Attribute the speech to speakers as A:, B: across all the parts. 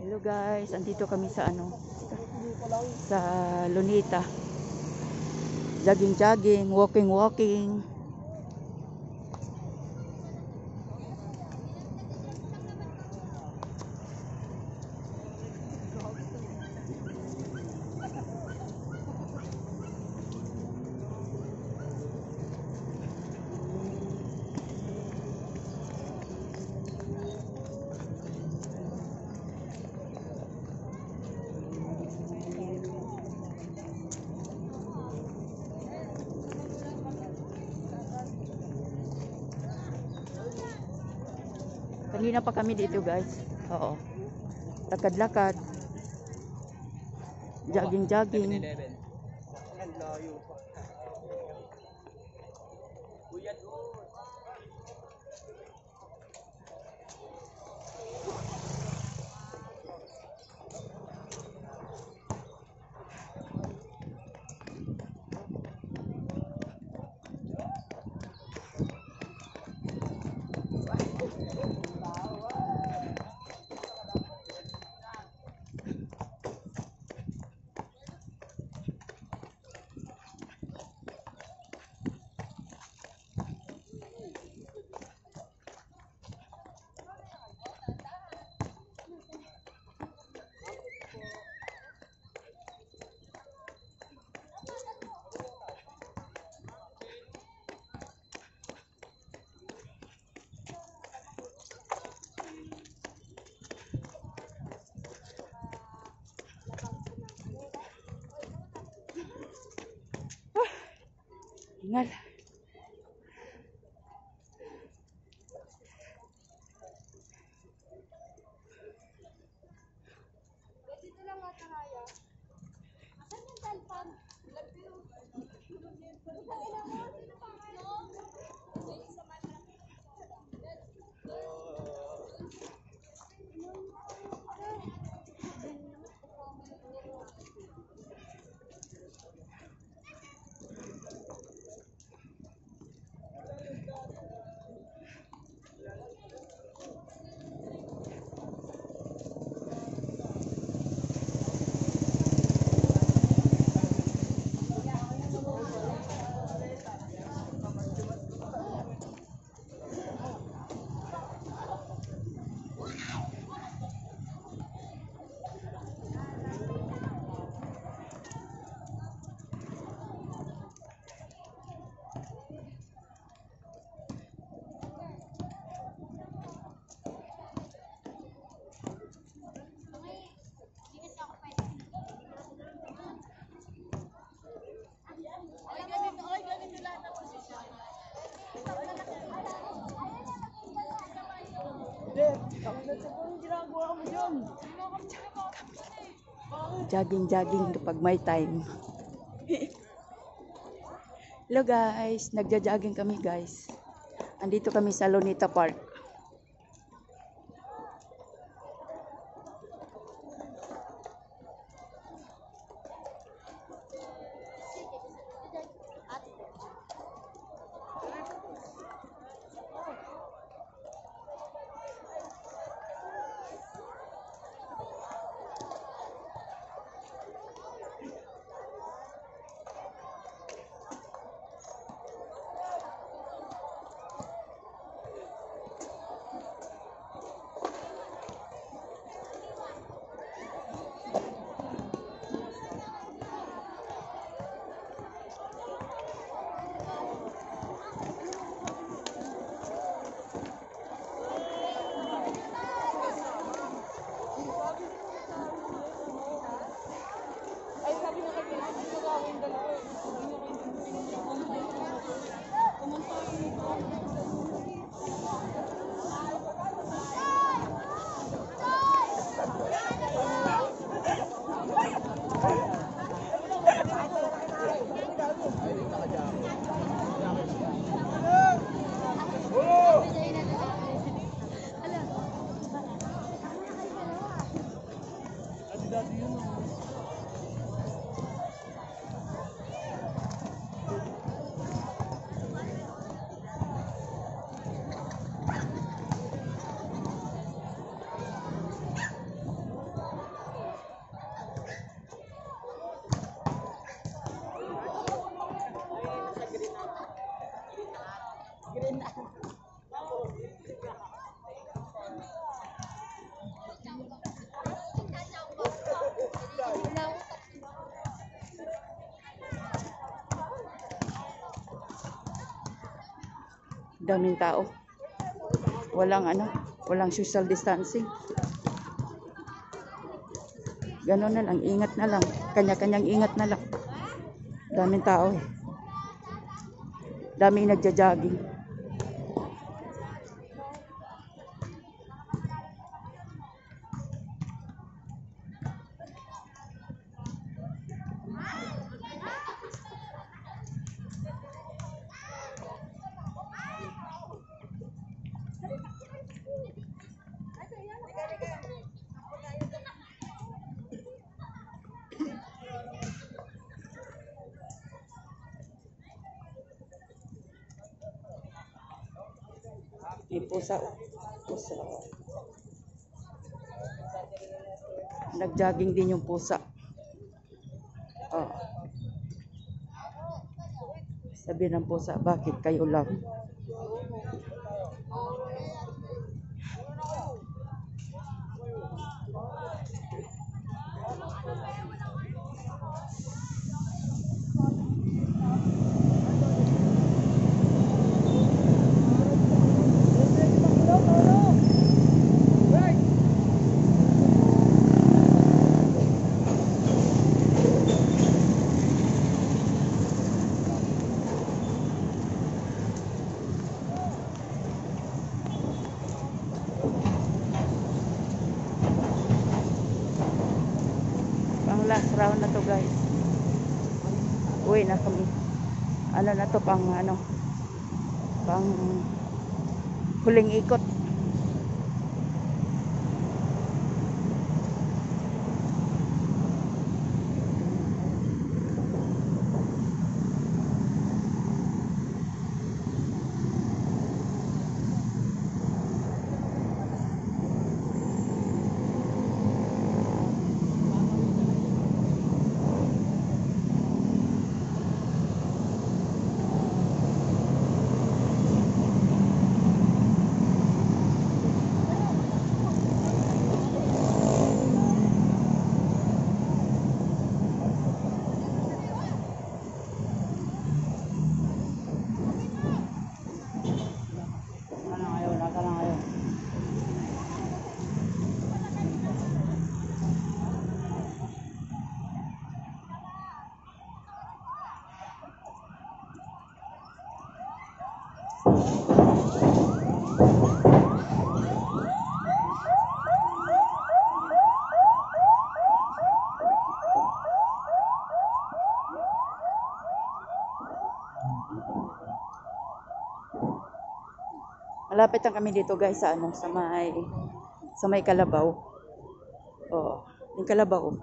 A: Hello guys, andito kami sa sa Lunita. Jogging, walking. Kanina pa kami dito guys. Oo. Lakad-lakad. Jogging. Ingal. Jogging kapag may time. Hello guys, nagja-jogging kami guys. Andito kami sa Lunita Park. Daming tao. Walang walang social distancing. Gano'n na lang, ingat na lang. Kanya-kanyang ingat na lang. Daming tao eh. Daming nagja-jogging. May pusa. Pusa. Nag-jogging din yung pusa. Oh. Sabi ng pusa, bakit kayo lang? Pang last round na to guys. Uwi na kami. Ano na to, pang huling ikot. Malapit lang kami dito guys sa sa may Kalabaw. Oh, yung Kalabaw.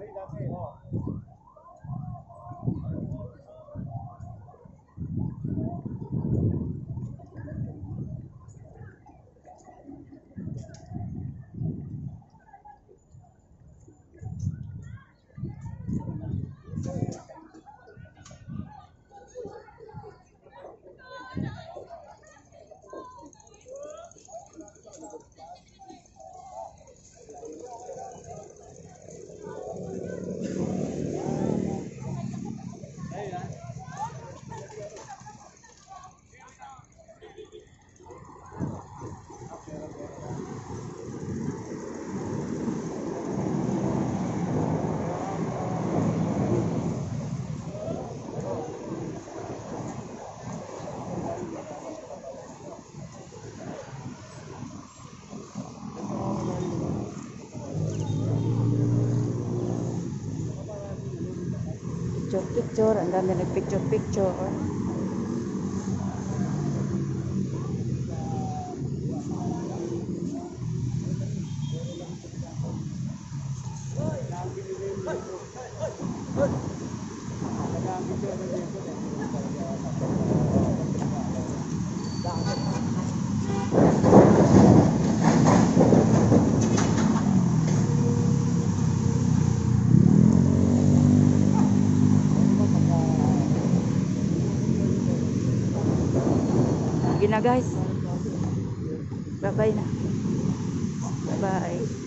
A: Picture, ang dami nagpicture. Sige na guys. Bye-bye na. Bye-bye.